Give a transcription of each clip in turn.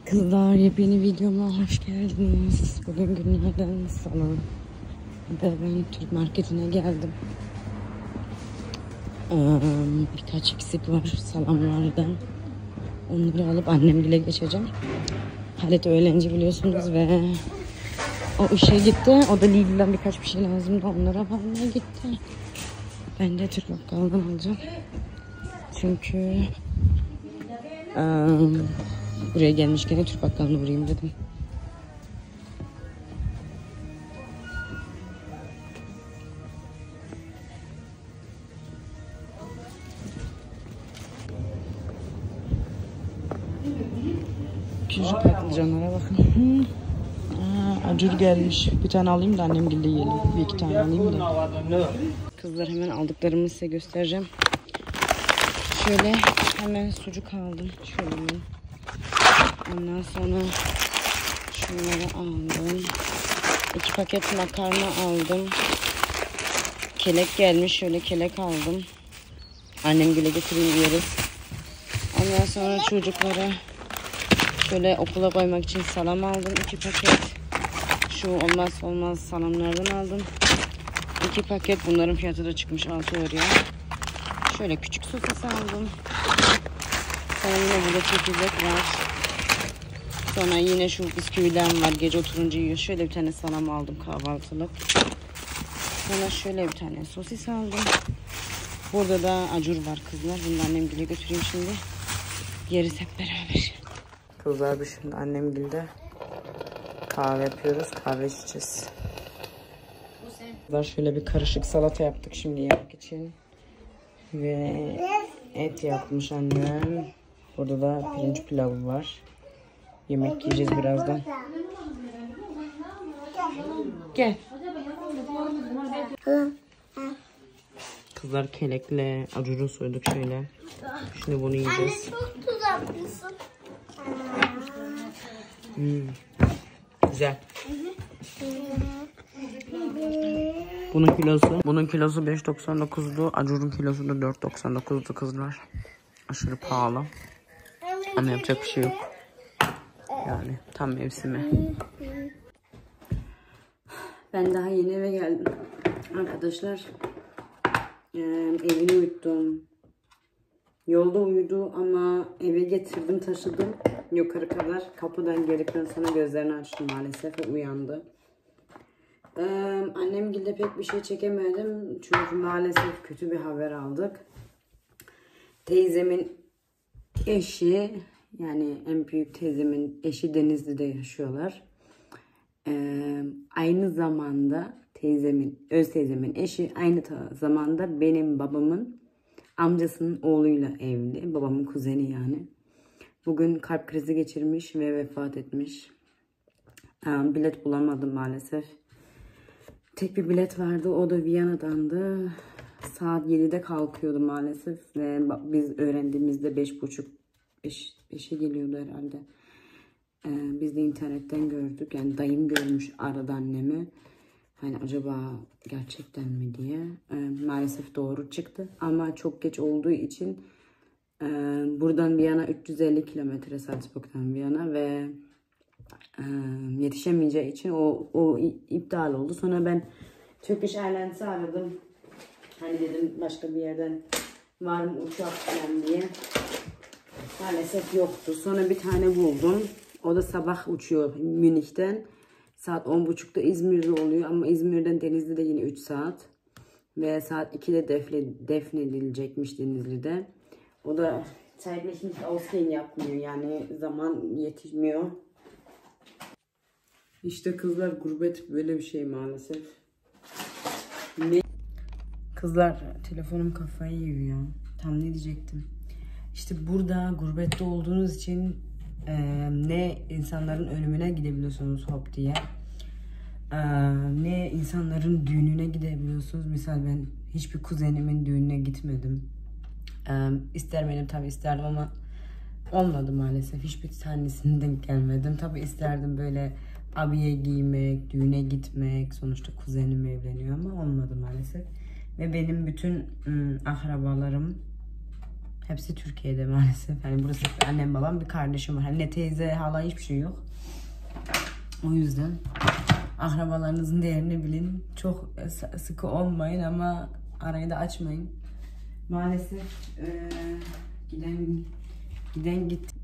Kızlar, yepyeni videoma hoş geldiniz. Bugün günlerden salı ve ben Türk marketine geldim. Birkaç eksik var salamlardan. Onları alıp annemle geçeceğim. Halit öğlenci biliyorsunuz ve o işe gitti. O da Lidl'den birkaç bir şey lazımdı. Onlara almaya gitti. Ben de Türk bakkalından alacağım. Çünkü buraya gelmişken Türk bakkalına uğrayayım dedim. Şu patlıcanlara bakın. Acur gelmiş. Bir tane alayım da annem gilde yiyelim. Bir iki tane alayım da. Kızlar, hemen aldıklarımı size göstereceğim. Şöyle hemen sucuk aldım. Şöyle. Ondan sonra şunları aldım. 2 paket makarna aldım. Kelek gelmiş. Şöyle kelek aldım. Annem güle getireyim yeriz. Ondan sonra çocuklara şöyle okula koymak için salam aldım. 2 paket. Şu olmazsa olmaz salamlardan aldım. 2 paket. Bunların fiyatı da çıkmış 6 euroya. Şöyle küçük sosis aldım. Sonra yine burada çekirdek var. Sonra yine şu bisküviden var. Gece oturunca yiyor. Şöyle bir tane salam aldım kahvaltılık. Sonra şöyle bir tane sosis aldım. Burada da acur var kızlar. Bunu da annem gile götüreyim şimdi. Yeriz hep beraber. Kızlar, biz şimdi annem gilde kahve yapıyoruz. Kahve içeceğiz. Kızlar, şöyle bir karışık salata yaptık şimdi yemek için. Ve et yapmış annem. Burada da pirinç pilavı var. Yemek yiyeceğiz birazdan. Gel. Kızlar, kelekle acuru soyduk şöyle. Şimdi bunu yiyeceğiz. Anne, çok tuzakmışsın. Güzel. Bunun kilosu 5.99'du. Acurun kilosu da 4.99'du kızlar. Aşırı pahalı. Ama yapacak bir şey yok. Yani tam mevsimi. Ben daha yeni eve geldim. Arkadaşlar, evini uyuttum. Yolda uyudu ama eve getirdim, taşıdım yukarı kadar. Kapıdan geldikten sonra gözlerini açtı maalesef ve uyandı. Annemgilde pek bir şey çekemedim çünkü maalesef kötü bir haber aldık. Teyzemin eşi, yani en büyük teyzemin eşi Denizli'de yaşıyorlar. Aynı zamanda öz teyzemin eşi aynı zamanda benim babamın amcasının oğluyla evli. Babamın kuzeni yani. Bugün kalp krizi geçirmiş ve vefat etmiş. Bilet bulamadım maalesef. Tek bir bilet vardı. O da Viyana'dandı. Saat 7'de kalkıyordu maalesef. Ve biz öğrendiğimizde 5'e geliyordu herhalde. Biz de internetten gördük. Yani dayım görmüş, aradı annemi. Hani acaba gerçekten mi diye. Maalesef doğru çıktı. Ama çok geç olduğu için buradan Viyana 350 kilometre, Salzburg'dan Viyana ve yetişemeyeceği için o iptal oldu. Sonra ben Turkish Airlines'ı aradım. Hani dedim başka bir yerden var mı uçak falan diye. Maalesef yoktu. Sonra bir tane buldum. O da sabah uçuyor Münih'ten. Saat 10.30'da İzmir'de oluyor ama İzmir'den Denizli'de yine 3 saat. Ve saat 2'de defnedilecekmiş Denizli'de. O da zeitlich nicht ausgehen yapmıyor, yani zaman yetişmiyor. İşte kızlar, gurbet böyle bir şey maalesef. Kızlar, telefonum kafayı yiyor ya. Tam ne diyecektim. İşte burada gurbette olduğunuz için ne insanların ölümüne gidebiliyorsunuz hop diye. Ne insanların düğününe gidebiliyorsunuz. Misal ben hiçbir kuzenimin düğününe gitmedim. İstermedim, tabii isterdim ama olmadı maalesef. Hiçbir tanesine denk gelmedim. Tabii isterdim böyle abiye giymek, düğüne gitmek. Sonuçta kuzenim evleniyor ama olmadı maalesef. Ve benim bütün akrabalarım Hepsi Türkiye'de maalesef. Yani burası annem babam bir kardeşim var. Hani ne teyze hala hiçbir şey yok. O yüzden akrabalarınızın değerini bilin. Çok sıkı olmayın ama arayı da açmayın. Maalesef giden gitti.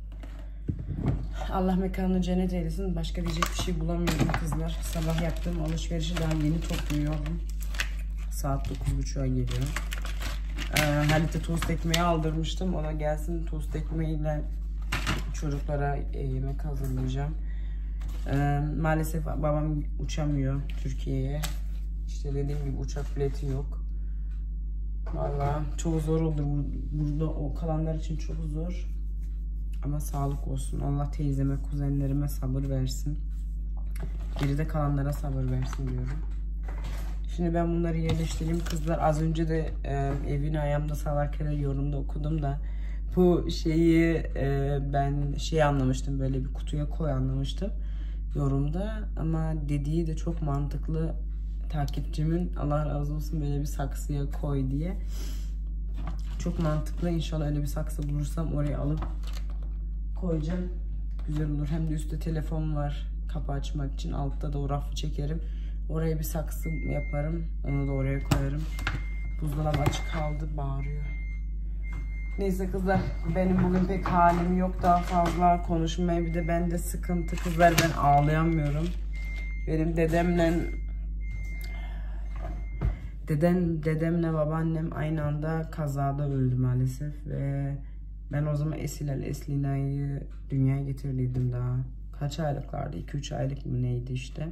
Allah mekanını cennet eylesin. Başka diyecek bir şey bulamıyorum kızlar. Sabah yaptığım alışverişi daha yeni topluyorum. Saat 9.30'a geliyor. Halit'e tost ekmeği aldırmıştım. Ona gelsin tost ekmeğiyle çocuklara yemek hazırlayacağım. Maalesef babam uçamıyor Türkiye'ye. İşte dediğim gibi uçak bileti yok. Vallahi çok zor olur. Burada o kalanlar için çok zor. Ama sağlık olsun. Allah teyzeme, kuzenlerime sabır versin. Geride kalanlara sabır versin diyorum. Şimdi ben bunları yerleştireyim. Kızlar az önce de evini ayağımda salarken yorumda okudum da bu şeyi ben anlamıştım. Böyle bir kutuya koy anlamıştım yorumda. Ama dediği de çok mantıklı. Takipçimin Allah razı olsun böyle bir saksıya koy diye. Çok mantıklı. İnşallah öyle bir saksı bulursam oraya alıp koyacağım. Güzel olur. Hem de üstte telefon var kapı açmak için. Altta da o rafı çekerim. Oraya bir saksı yaparım. Onu da oraya koyarım. Buzdolabı açık kaldı. Bağırıyor. Neyse kızlar. Benim bugün pek halim yok. Daha fazla konuşmaya. Bir de bende sıkıntı kızlar. Ben ağlayamıyorum. Benim dedemle babaannem aynı anda kazada öldü maalesef. Ve ben o zaman Eslina'yı dünyaya getirdiydim daha. Kaç aylıklardı? 2-3 aylık mı neydi işte.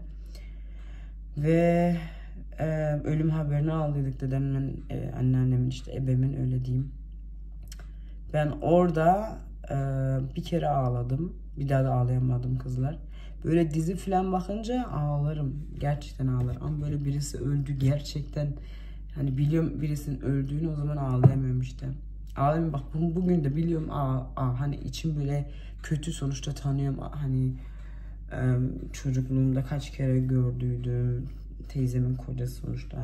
Ve ölüm haberini aldıydık dedemle anneannemin işte ebemin öyle diyeyim. Ben orada bir kere ağladım. Bir daha da ağlayamadım kızlar. Böyle dizi falan bakınca ağlarım. Gerçekten ağlarım. Ama böyle birisi öldü gerçekten. Hani biliyorum birisinin öldüğünü o zaman ağlayamıyorum işte. Ağlayamıyorum. Bak bugün de biliyorum hani içim böyle kötü sonuçta tanıyorum. Hani çocukluğumda kaç kere gördüydüm. Teyzemin kocası sonuçta.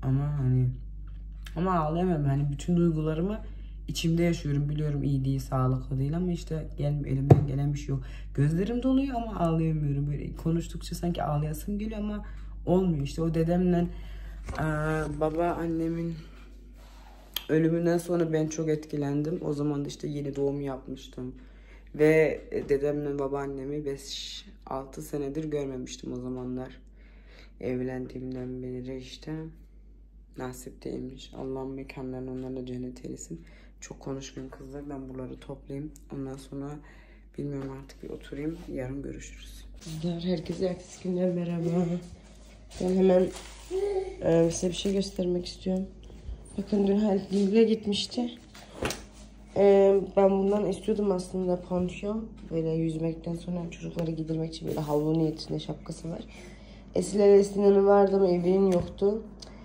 Ama ağlayamıyorum. Hani bütün duygularımı içimde yaşıyorum. Biliyorum iyi değil, sağlıklı değil ama işte elimden gelen bir şey yok. Gözlerim doluyor ama ağlayamıyorum. Böyle konuştukça sanki ağlayasım geliyor ama olmuyor. İşte o dedemle babaannemin ölümünden sonra ben çok etkilendim. O zaman da işte yeni doğum yapmıştım. Ve dedemle babaannemi 5-6 senedir görmemiştim o zamanlar. Evlendiğimden beri işte nasip değilmiş. Allah'ın mekanlarını onlarla cennet eylesin. Çok konuşmayayım kızlar. Ben buraları toplayayım. Ondan sonra bilmiyorum artık bir oturayım. Yarın görüşürüz. Herkese ertesi günler merhaba. Ben hemen size bir şey göstermek istiyorum. Bakın dün Halit Nilgün'e gitmişti. Ben bundan istiyordum aslında ponço. Böyle yüzmekten sonra çocukları giydirmek için böyle havlu niyetinde şapkası var. Eslina'nın vardı ama evinin yoktu.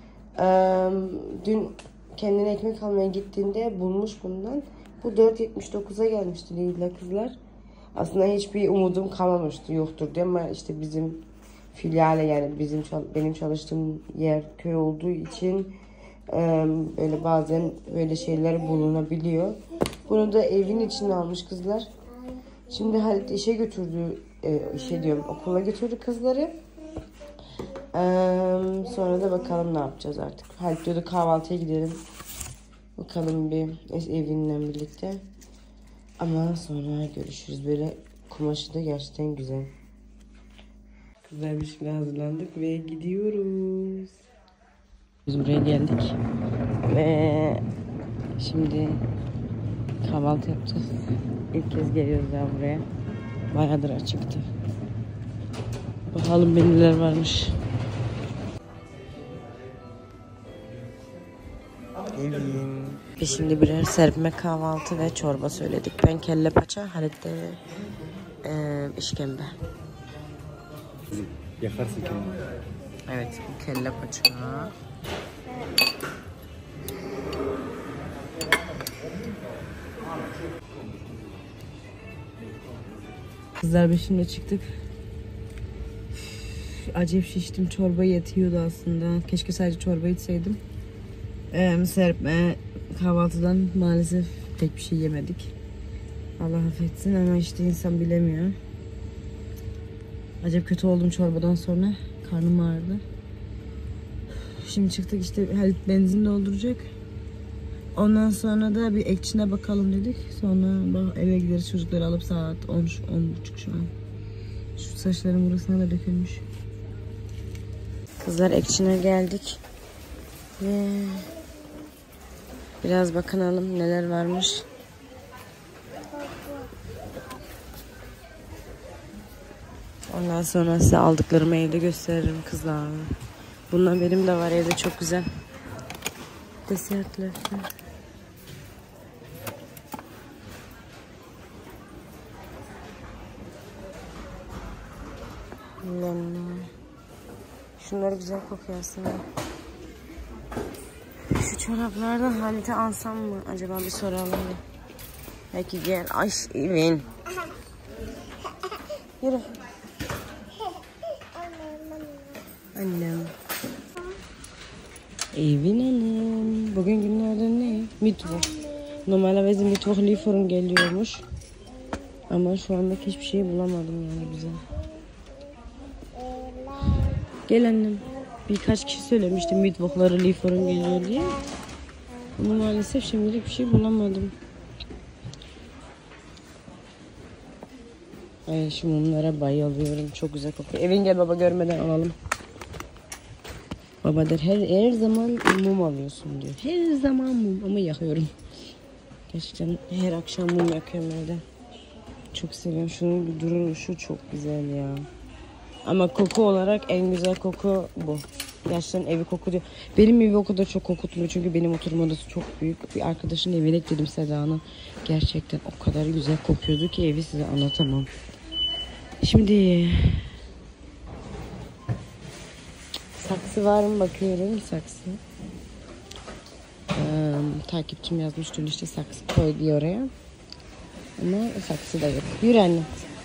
Dün kendine ekmek almaya gittiğinde bulmuş bundan. Bu 4.79'a gelmişti Lidl'e kızlar. Aslında hiçbir umudum kalmamıştı yoktur diye ama işte bizim filiale yani benim çalıştığım yer köy olduğu için böyle bazen böyle şeyler bulunabiliyor. Bunu da evin içine almış kızlar. Şimdi Halit işe götürdü, okula götürdü kızları. Sonra da bakalım ne yapacağız artık. Halit diyordu kahvaltıya gidelim. Bakalım bir evinle birlikte. Ama sonra görüşürüz. Böyle kumaşı da gerçekten güzel. Kızlar bir şey hazırlandık ve gidiyoruz. Biz buraya geldik. Ve şimdi kahvaltı yapacağız. İlk kez geliyoruz daha buraya. Bayağıdır açıktı. Bakalım neler varmış. Biz şimdi birer serpme kahvaltı ve çorba söyledik. Ben kelle paça, Halit de işkembe. Yakarsın kendini. Evet, bu kelle paça. Kızlar biz şimdi çıktık. Acayip şiştim. Çorba yetiyordu aslında. Keşke sadece çorba içseydim. Serpme kahvaltıdan maalesef pek bir şey yemedik. Allah affetsin ama işte insan bilemiyor. Acayip kötü oldum çorbadan sonra. Karnım ağrıdı. Şimdi çıktık işte Halit benzin dolduracak. Ondan sonra da bir Ekçin'e bakalım dedik. Sonra eve gideriz, çocukları alıp saat 10.30 şu an. Şu saçlarım burasına da dökülmüş. Kızlar Ekçin'e geldik. Ve biraz bakınalım neler varmış. Ondan sonra size aldıklarımı evde gösteririm kızlar. Bundan benim de var evde, çok güzel. Desertler. Şunlar güzel kokuyor aslında. Şu çoraplardan Halit'e alsam mı? Acaba bir soralım mı? Peki gel. Ay Evin. Yürü. Annem. Evin annem. Bugün günlerden ne? Mittwoch. Normalde Mittwoch Lieferung geliyormuş. Ama şu anda hiçbir şey bulamadım yani bize. Gel annem. Birkaç kişi söylemişti Mittwoch'ları Lieferung geliyor diye. Ama maalesef şimdilik bir şey bulamadım. Ay şu mumlara bayılıyorum. Çok güzel kokuyor. Evin gel baba, görmeden alalım. Baba der her zaman mum alıyorsun diyor. Her zaman mum ama yakıyorum. Gerçekten her akşam mum yakıyorum evde. Çok seviyorum. Şunun duruşu çok güzel ya. Ama koku olarak en güzel koku bu. Gerçekten evi kokuyor. Benim evi o kadar çok kokutmuyor çünkü benim oturma odası çok büyük. Bir arkadaşın evine gittim Seda'nın. Gerçekten o kadar güzel kokuyordu ki evi size anlatamam. Şimdi saksı var mı bakıyorum, saksı. Takipçim yazmış dün işte saksı koy diye oraya. Ama saksı da yok. Yürü anne.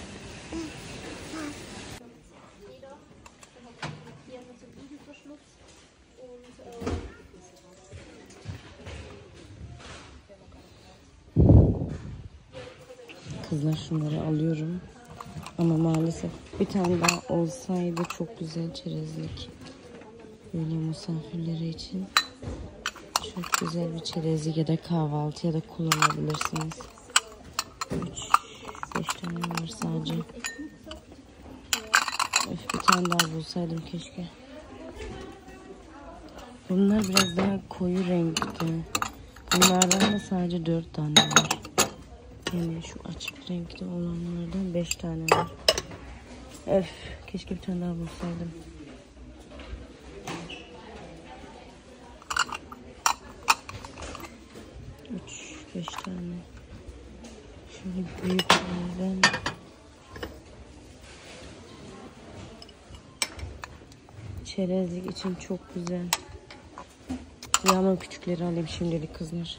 Kızlar şunları alıyorum. Ama maalesef bir tane daha olsaydı çok güzel çerezlik. Böyle misafirleri için çok güzel bir çerezlik ya da kahvaltı ya da kullanabilirsiniz. 3-5 tane var sadece. Öf, bir tane daha bulsaydım keşke. Bunlar biraz daha koyu renkte. Bunlardan da sadece 4 tane var. Yani şu açık renkli olanlardan 5 tane var. Öf, keşke bir tane daha bulsaydım. Beş tane. Şöyle büyüklerden. Çerezlik için çok güzel. Yağmur küçükleri alayım şimdilik kızlar.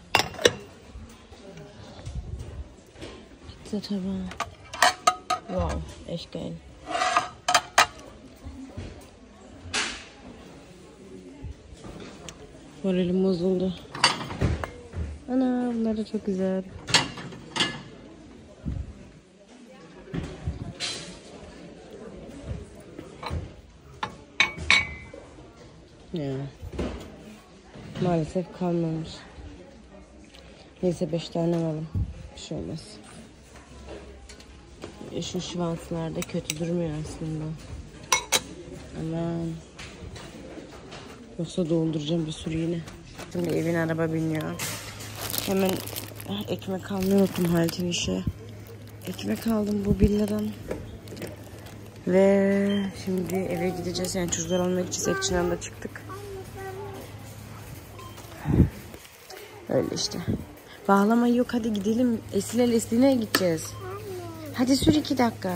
Pizza tabağı. Wow, echt geil. Moralim bozuldu. Ana bunlar da çok güzel. Ya. Maalesef kalmamış. Neyse 5 tane alalım. Bir şey olmaz. Şu şvanslar da kötü durmuyor aslında. Ama yoksa dolduracağım bir sürü yine. Şimdi evin araba biniyor. Hemen ekmek almayı unuttum Halit'in işe. Ekmek aldım bu villadan. Ve şimdi eve gideceğiz. Yani çocuklar almaya gideceğiz. Ekçin'den de çıktık. Öyle işte. Bağlama yok, hadi gidelim. Esli'ne gideceğiz. Hadi sür 2 dakika.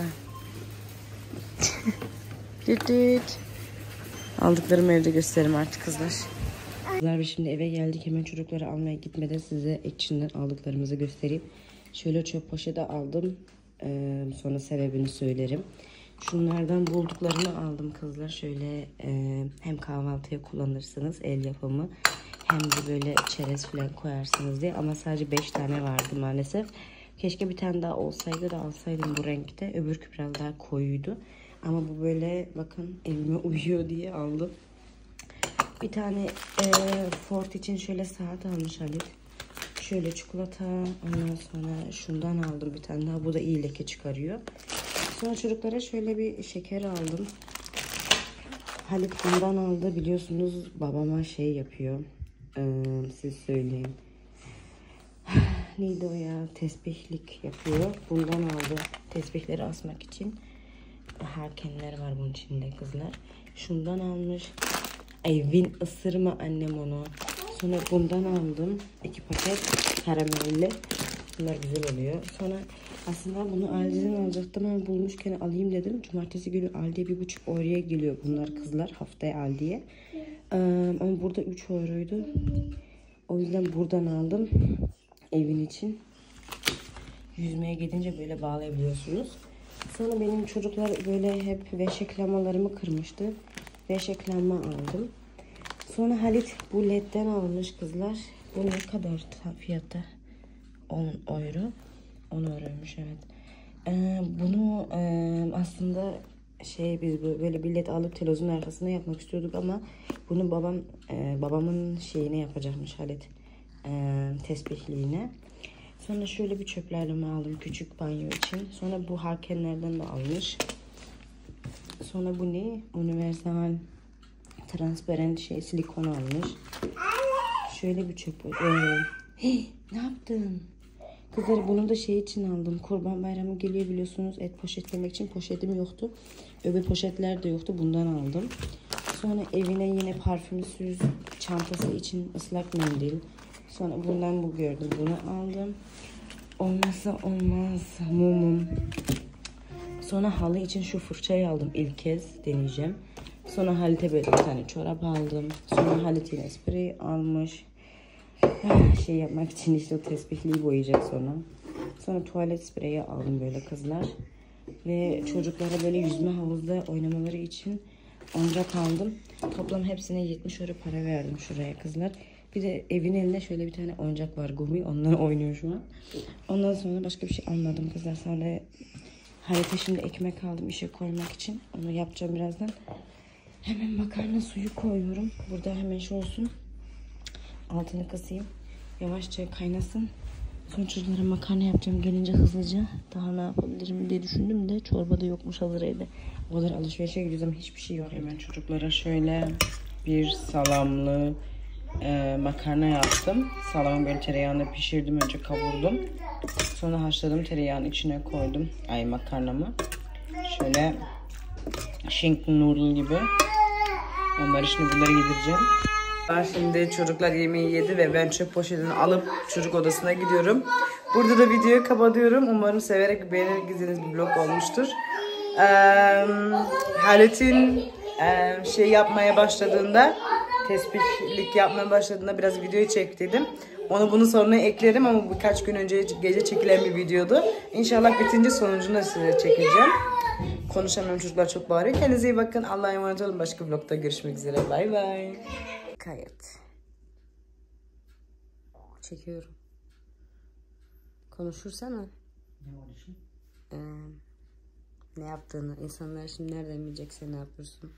Düt düt. Aldıklarımı evde gösteririm artık kızlar. Kızlar biz şimdi eve geldik. Hemen çocukları almaya gitmeden size Ekçin'den aldıklarımızı göstereyim. Şöyle çöp poşeti aldım. Sonra sebebini söylerim. Şunlardan bulduklarımı aldım kızlar. Şöyle hem kahvaltıya kullanırsınız, el yapımı. Hem de böyle çerez falan koyarsınız diye. Ama sadece 5 tane vardı maalesef. Keşke bir tane daha olsaydı da alsaydım bu renkte. Öbürkü biraz daha koyuydu. Ama bu böyle bakın evime uyuyor diye aldım. Bir tane Ford için şöyle saat almış Halit. Şöyle çikolata, ondan sonra şundan aldım bir tane daha. Bu da iyi leke çıkarıyor. Sonra çocuklara şöyle bir şeker aldım. Halit bundan aldı. Biliyorsunuz babama şey yapıyor. Siz söyleyin. Neydi o ya? Tesbihlik yapıyor. Bundan aldı. Tesbihleri asmak için. Harkenler var bunun içinde kızlar. Şundan almış. Evin ısırma annem onu. Sonra bundan aldım. 2 paket karamelli. Bunlar güzel oluyor. Sonra aslında bunu Aldi'den alacaktım ama bulmuşken alayım dedim. Cumartesi günü Aldi'ye 1,5 euroya geliyor bunlar kızlar. Haftaya Aldi'ye. Ama burada 3 euroydu. O yüzden buradan aldım. Evin için. Yüzmeye gidince böyle bağlayabiliyorsunuz. Sonra benim çocuklar böyle hep veşeklamalarımı kırmıştı. Veşeklama aldım. Sonra Halit bu ledden almış kızlar. Bu ne kadar fiyatı? 10 euro. 10 euroymuş evet. Bunu aslında biz böyle bir led alıp televizyonun arkasına yapmak istiyorduk ama bunu babamın şeyine yapacakmış Halit. Tesbihliğine. Sonra şöyle bir çöplerimi aldım küçük banyo için. Sonra bu harkenlerden de almış. Sonra bu ne? Universal transparent silikon almış. Şöyle bir çöp. Hey, ne yaptın? Kızlar bunu da şey için aldım. Kurban Bayramı geliyor biliyorsunuz. Et poşetlemek için poşetim yoktu. Öbür poşetler de yoktu. Bundan aldım. Sonra evine yine parfümsüz çantası için ıslak mendil. Sonra bundan bu gördüm. Bunu aldım. Olmazsa olmaz mumum. Sonra halı için şu fırçayı aldım. İlk kez deneyeceğim. Sonra Halit'e böyle bir tane çorap aldım. Sonra Halit yine sprey almış. Şey yapmak için işte o tesbihliği boyayacak sonra. Sonra tuvalet spreyi aldım böyle kızlar. Ve çocuklara böyle yüzme havuzda oynamaları için oyuncak aldım. Toplam hepsine 70 euro para verdim şuraya kızlar. Bir de evin elinde şöyle bir tane oyuncak var Gumi. Ondan oynuyor şu an. Ondan sonra başka bir şey almadım kızlar. Sonra Halit'e şimdi ekmek aldım işe koymak için. Onu yapacağım birazdan. Hemen makarna suyu koyuyorum. Burada hemen şu olsun. Altını kısayım. Yavaşça kaynasın. Sonra çocuklara makarna yapacağım gelince hızlıca. Daha ne yapabilirim diye düşündüm de çorba da yokmuş hazır evde. O kadar alışverişe gidiyoruz ama hiçbir şey yok. Hemen çocuklara şöyle bir salamlı makarna yaptım. Salamı böyle tereyağında pişirdim. Önce kavurdum. Sonra haşladım. Tereyağın içine koydum. Makarnamı. Şöyle schinken noodle gibi. Onları şimdi bunları yedireceğim. Şimdi çocuklar yemeği yedi ve ben çöp poşetini alıp çocuk odasına gidiyorum. Burada da videoyu kapatıyorum. Umarım severek beğenerek izlediğiniz bir vlog olmuştur. Halit'in şey yapmaya başladığında, tesbihlik yapmaya başladığında biraz videoyu çektiydim. Onu bunu sonuna eklerim ama birkaç gün önce gece çekilen bir videodu. İnşallah bitince sonucunu size çekeceğim. Konuşamıyorum, çocuklar çok bağırıyor. Kendinize iyi bakın. Allah'a emanet olun. Başka vlogda görüşmek üzere. Bay bay. Kayıt. Çekiyorum. Konuşursana. Ne konuşayım? Ne yaptığını. İnsanlar şimdi nereden bilecek sen ne yapıyorsun?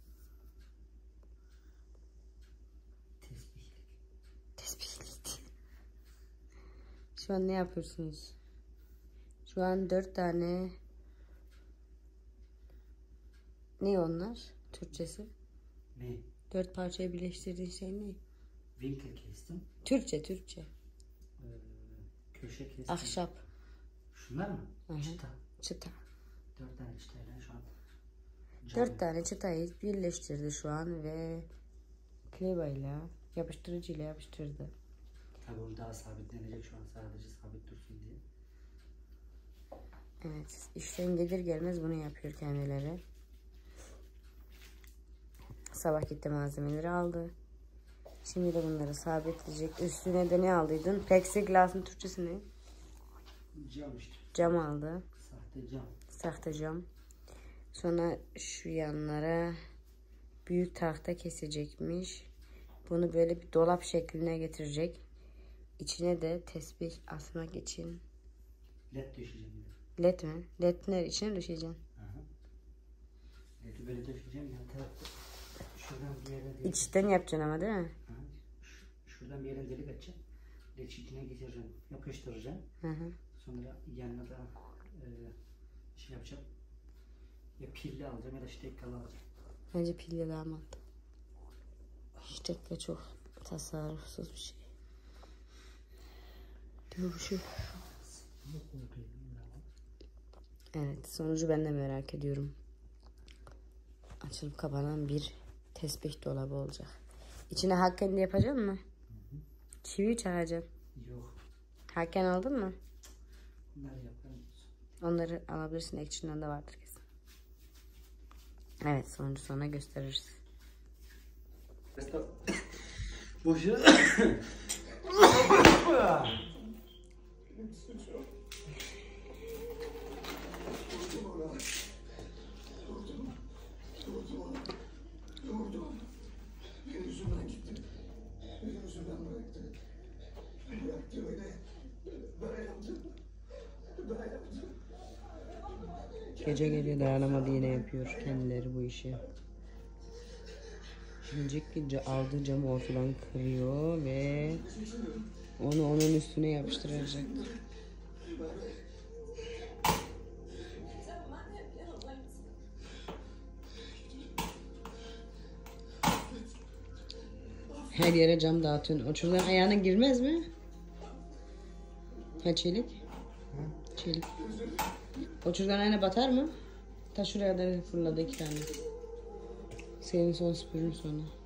Tesbihlik. Tesbihlik. Şu an ne yapıyorsunuz? Şu an 4 tane. Ne onlar? Türkçesi? Ne? 4 parçayı birleştirdiğin şey ne? Winkel kestim. Türkçe. Köşe kestim. Ahşap. Şunlar mı? Hı-hı. Çıta. Çıta. 4 tane çıtayla şu an. 4 tane çıtayı birleştirdi şu an ve klebayla, yapıştırıcıyla yapıştırdı. Tabii onu daha sabitlenecek şu an, sadece sabit dursun diye. Evet, işten gelir gelmez bunu yapıyor kendileri. Sabah gitti malzemeleri aldı. Şimdi de bunları sabitleyecek. Üstüne de ne aldıydın? Plexiglas'ın Türkçesi ne? Cam işte. Cam aldı. Sahte cam. Sahte cam. Sonra şu yanlara büyük tahta kesecekmiş. Bunu böyle bir dolap şekline getirecek. İçine de tesbih asmak için. LED düşeceğim. LED mi? LED ne? İçine mi düşeceksin? LED'i böyle düşeceğim. Yan tarafta şuradan bir yere delik. İçten yapacaksın ama değil mi? Şuradan bir yere delik açacağım. LED içine geçireceğim. Yapıştıracağım. Sonra yanına da şey yapacağım. Ya pilli alacağım ya da ştekkalı alacağım. Bence pilli daha mantıklı. Ştekka çok tasarrufsuz bir şey. Dur bir şey. Evet, sonucu ben de merak ediyorum. Açılıp kapanan bir tesbih dolabı olacak. İçine hakken de yapacak mı? Çivi çakacaksın. Yok. Hakken aldın mı? Bunları yaparım. Onları alabilirsin. Ekşinden de vardır kesin. Evet, sonucu sonra gösteririz. Boşu. Gece gece dayanamadı, yine yapıyor kendileri bu işi. Şimdi aldığı camı ortadan kırıyor ve onu onun üstüne yapıştıracak. Her yere cam dağıtıyorsun. O çocukların ayağına girmez mi? Ha çelik? Çelik. O çocukların ayağına batar mı? Ta şuraya da fırladı 2 tane. Senin son süpürün sonra.